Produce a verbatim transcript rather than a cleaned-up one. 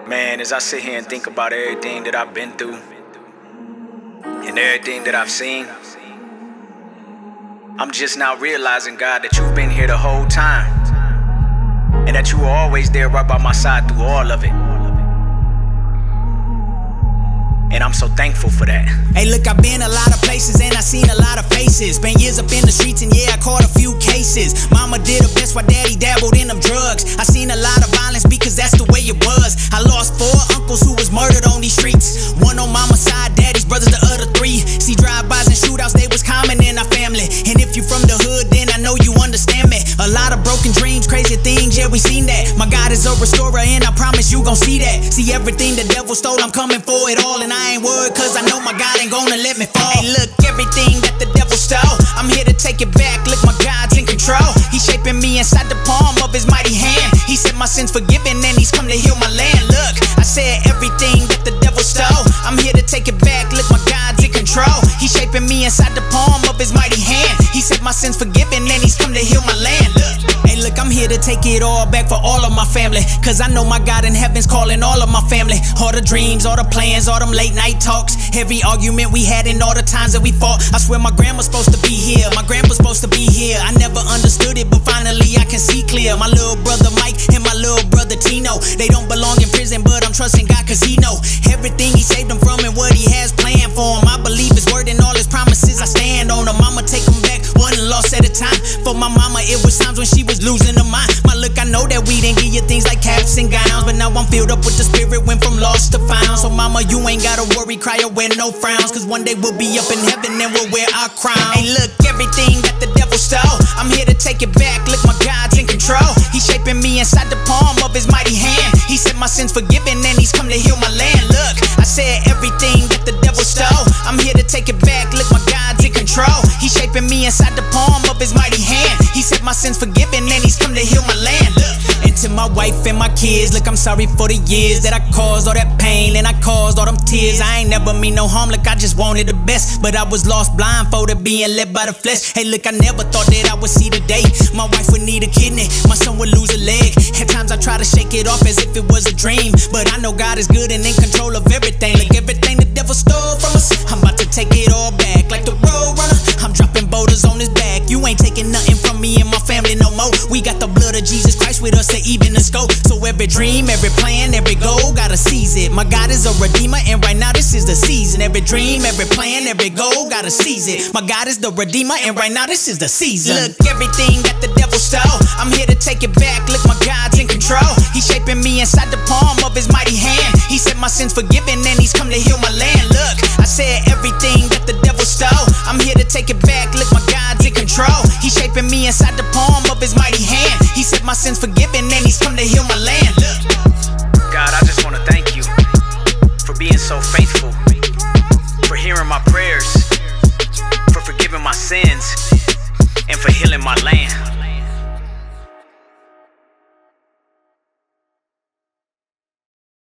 Man, as I sit here and think about everything that I've been through and everything that I've seen, I'm just now realizing, God, that you've been here the whole time and that you were always there right by my side through all of it. And I'm so thankful for that. Hey, look, I've been a lot of places and I seen a lot of faces. Spent years up in the streets and yeah, I caught a few cases. Mama did her best while daddy dabbled in them drugs. I seen a lot of violence because that's the way it was. I lost four uncles who was murdered on these streets. One on mama's side, daddy's brothers the other three. See, drive-bys and shootouts, they was common in our family. And if you from the hood, then I know you understand me. A lot of broken dreams, crazy things, yeah, we seen that. My God is a restorer and I promise you gon' see that. See, everything the devil stole, I'm coming for it all. And I I ain't worried cause I know my God ain't gonna let me fall. Hey, look, everything that the devil stole, I'm here to take it back. Look, my God's in control. He's shaping me inside the palm of his mighty hand. He said my sins forgiven and he's come to heal my land. Look, I said everything that the devil stole, I'm here to take it back. Look, my God's in control. He's shaping me inside the palm of his mighty hand. He said my sins forgiven and he's come to heal my land. Look, hey, look, I'm here to take it all back for all of my family. Cause I know my God in heaven's calling all of my family. All the dreams, all the plans, all them late night talks, every argument we had and all the times that we fought. I swear my grandma's supposed to be here, my grandpa's supposed to be here. I never understood it, but finally I can see clear. My little brother Mike and my little brother Tino, they don't belong in prison, but I'm trusting God cause he know everything he saved them from and what he has planned for them. I believe his word and all his promises, I stand on them. I'ma take them back one loss at a time. For my mama, it was times when she was losing her mind. My look, I know that we didn't give you things like caps and gowns, but now I'm filled up with the spirit, went from lost to found. So mama, you ain't gotta worry, cry or wear no frowns, cause one day we'll be up in heaven and we'll wear our crown. Hey, look, everything that the devil stole, I'm here to take it back. Look, my God's in control. He's shaping me inside the palm of his mighty hand. He said my sins forgiven and he's come to heal my land. Look, I said everything that the devil stole, I'm here to take it back. Look, my God's in control. He's shaping me inside the palm of his mighty hand. He said my sins forgiven and he's come to heal my land. Look, and to my wife and my kids, look, I'm sorry for the years that I caused all that pain and I caused all them tears. I ain't never mean no harm, look, I just wanted the best, but I was lost, blindfolded, being led by the flesh. Hey, look, I never thought that I would see the day my wife would need a kidney, my son would lose a leg. At times I try to shake it off as if it was a dream, but I know God is good and in control of everything. Like everything the devil stole from us, I'm about to take it all back. Like the road runner, I'm dropping boulders on his back. You ain't taking nothing from me and my family no more. We got the blood of Jesus Christ with us to even the scope. So every dream, every plan, every goal, gotta seize it. My God is a redeemer and right now this is the season. Every dream, every plan, every goal, gotta seize it. My God is the redeemer and right now this is the season. Look, everything that the devil stole, I'm here to take it back. Look, my God's in control. He's shaping me inside the palm of his mighty hand. He said my sins forgiven and he's come to heal my land. Look, I said everything that the devil stole, I'm here to take it back. Look, my God's in control. He's shaping me inside the palm of his mighty hand. He said my sins forgiven and he's come to heal my land. Look, God, I just want to thank you for being so faithful, for hearing my prayers, for forgiving my sins, and for healing my land.